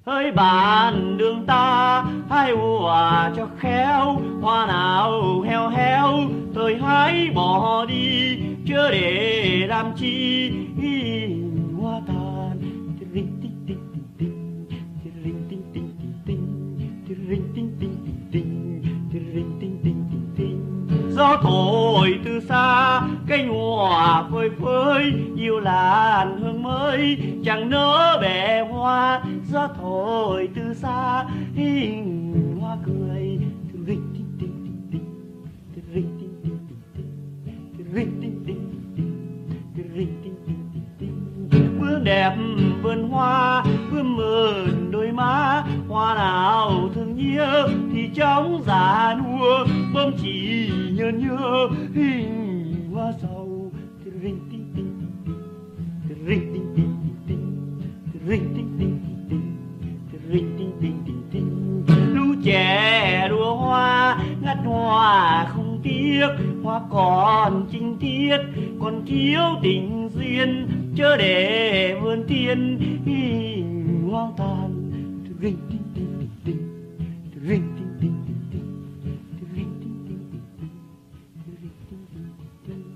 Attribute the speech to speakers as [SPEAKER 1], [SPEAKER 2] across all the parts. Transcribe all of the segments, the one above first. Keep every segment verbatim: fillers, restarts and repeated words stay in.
[SPEAKER 1] Hỡi bạn đường ta hãy ùa cho khéo, hoa nào heo héo thời hãy bỏ đi, chớ để làm chi hoa tàn. Rinh tinh tinh tinh tinh, rinh tinh tinh tinh tinh, rinh tinh tinh tinh tinh, rinh tinh tinh tinh. Gió thổi từ xa cánh hoa phơi phới, yêu làn hương mới chẳng nỡ bẻ hoa. Gió thổi từ xa hình hoa cười, rinh tinh tinh tinh tinh, rinh tinh tinh tinh, rinh tinh tinh tinh, rinh tinh tinh tinh. Bướm đẹp vườn hoa, bướm mượn đôi má, hoa nào thương nhớ thì chóng già nua, bướm chỉ nhớ nhớ hình hoa sầu. Rinh tinh tinh tinh, rinh tinh tinh tinh, rinh tinh tinh tinh, rinh tinh tinh tinh. Lũ trẻ đua hoa ngắt hoa không tiếc, hoa còn trinh tiết còn thiếu tình duyên, chớ để vườn thiên hình hoang tàn. Rinh tinh tinh tinh, rinh tinh tinh tinh, rinh tinh tinh tinh, rinh tinh tinh tinh.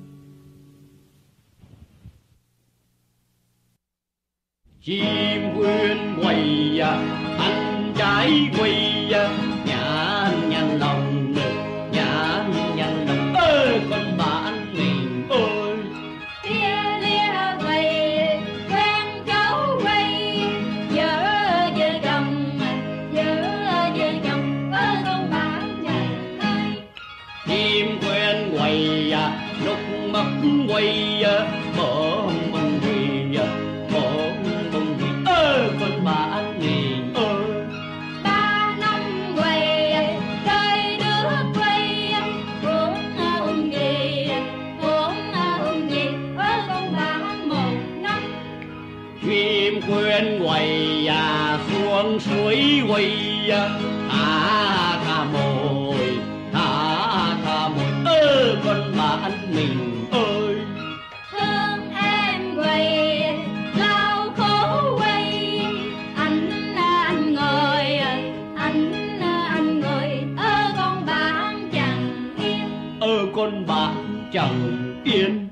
[SPEAKER 1] Chim vươn quay ăn trái quay, nhàn nhàn lòng nhàn nhàn lòng. Ơ con bạn mình ơi,
[SPEAKER 2] lia lia quay quen cháu quay, vợ vợ chồng vợ vợ chồng ơ con bạn nhà ơi.
[SPEAKER 1] chim quen quay lúc mất quay, bỏ mừng quỳ bỏ mừng quỳ. Ơ con bạn mình ơi,
[SPEAKER 2] Ba năm quay trời nước quay, cuốn hùng gì cuốn hùng gì ơ con bạn một năm.
[SPEAKER 1] chim quen quay xuống suối quay, thả thả mồi thả thả mồi. Ơ con bạn mình ơi,
[SPEAKER 2] Thương em quay lao khổ quay, anh anh ngồi anh anh ngồi ơ con bạn chẳng yên.
[SPEAKER 1] ơ con bạn chẳng yên.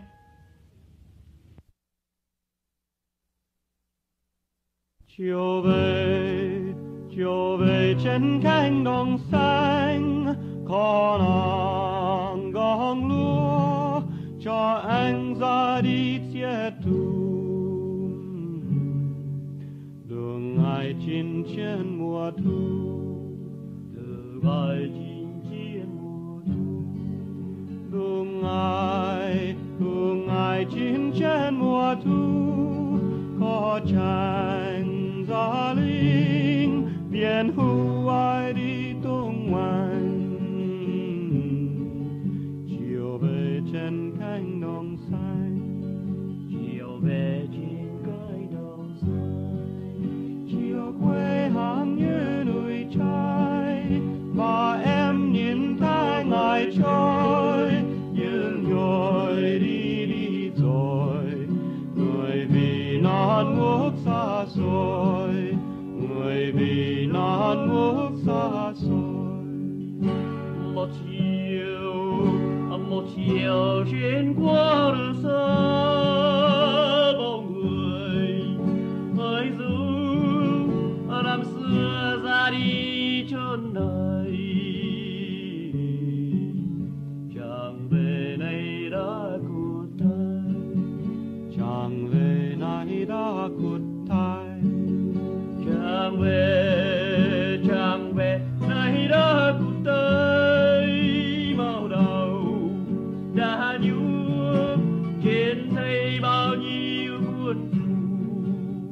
[SPEAKER 1] Chiều về chiều về trên cánh đồng xanh, có nàng gom lúa cho anh ra đi chia thu. Đường ai chín trên mùa thu, đường ai chín trên mùa thu. Đường ai đường ai chín trên mùa thu, có tranh gia linh biển hưu ai đi tung hoành. Chiều về trên cánh đồng xanh, chiều về trên cánh đồng xanh. Chiều quê hàng như núi trái, và em nhìn thấy ngày trôi, nhưng rồi đi đi rồi, người vì non nước xa xôi, người vì non nước xa xôi. Một chiều một chiều trên qua đường xa, bao người hỡi du năm xưa ra đi chốn này, chàng về nay đã cụt tay, chàng về nay đã cụt tay. Chàng về chàng về nay đã cụt tay, bao đầu đã nhuốm trên thấy bao nhiêu khuôn phù.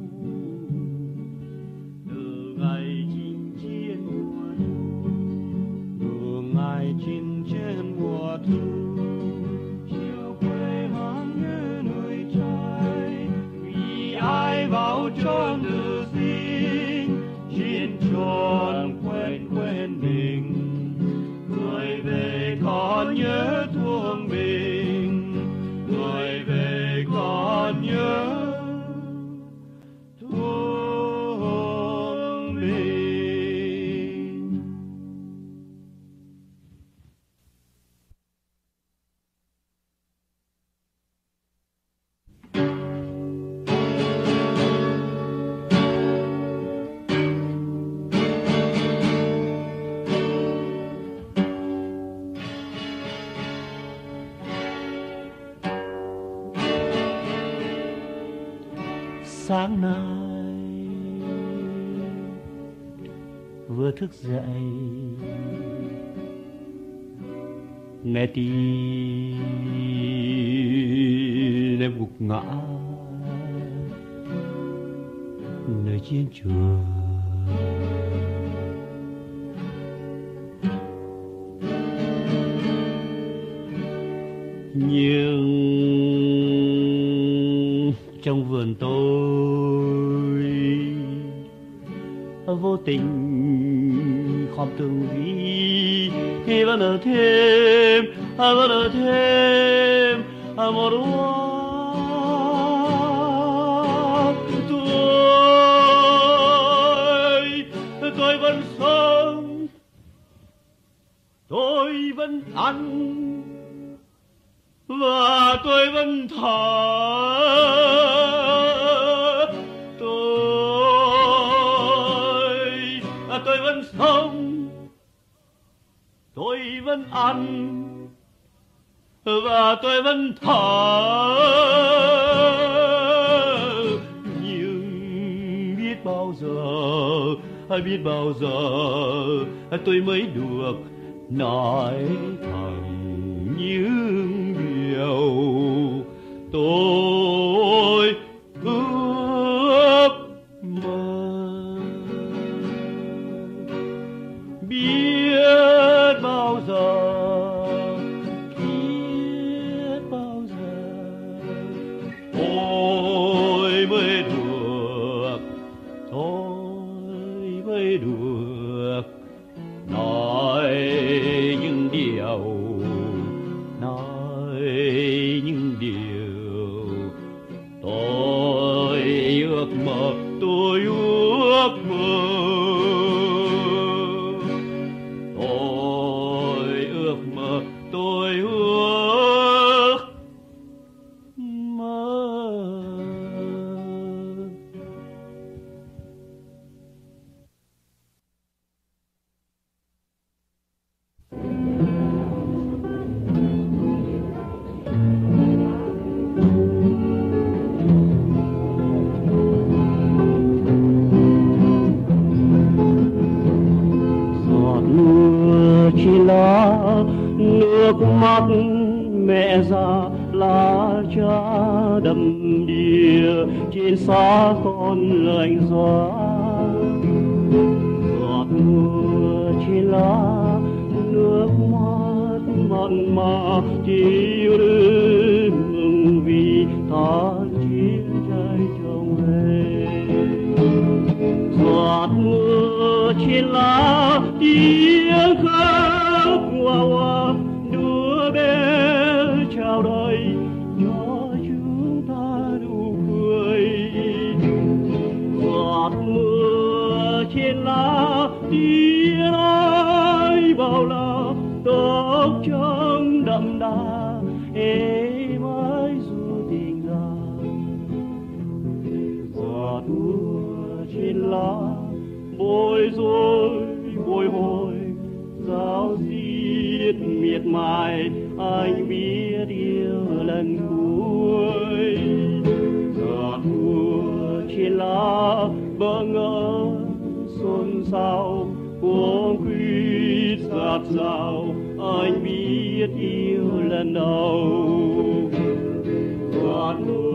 [SPEAKER 1] Từ ngày chinh chiến mùa thu, từ ngày chinh chiến mùa thu. Chiều quê hương như núi trái, vì ai vào chốn từ sinh, lên. Sáng nay vừa thức dậy, nghe tin em gục ngã nơi chiến trường. Nhưng trong vườn tôi vô tình khom tường vi vẫn ở thêm vẫn ở thêm một hoa. tôi tôi vẫn sống, tôi vẫn ăn và tôi vẫn thở. Tôi tôi vẫn sống, tôi vẫn ăn và tôi vẫn thở. Nhưng biết bao giờ, biết bao giờ tôi mới được nói thẳng những điều tôi ước mơ. Biết bao giờ, biết bao giờ tôi mới được, tôi mới được nói những điều, nói những điều tôi ước mơ, tôi ước mơ, tôi ước mơ, tôi ước mơ. Chỉ là nước mắt mẹ già lá cha đầm đìa trên xa con lạnh giá. Giọt mưa chỉ là nước mắt mặn mà chiều đến mừng vì ta chiến trai chồng về. Giọt mưa chỉ là tiếng khóc hoa hoa đứa bé chào đời cho chúng ta nụ cười. Giọt mưa trên lá tiếng nói bao la tóc trắng đậm đà êm ái du tình ra. Giọt mưa trên lá bối rối bồi hồi giáo diết miệt mài anh biết yêu lần cuối. Giọt mưa trên lá bỡ ngỡ xôn xao cuống quýt giạt rào anh biết yêu lần đầu. Giọt mưa